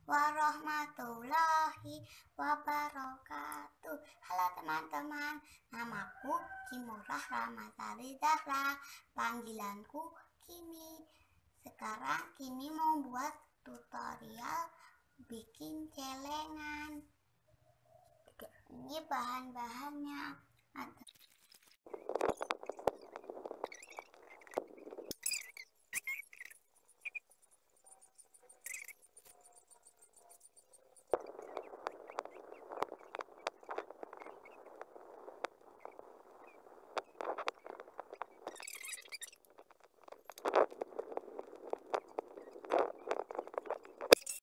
warahmatullahi wabarakatuh. Halo teman-teman, namaku Kimurah Ramadhani Zahra, panggilanku Kimi. Sekarang Kimi mau buat tutorial bikin celengan. Ini bahan-bahannya ada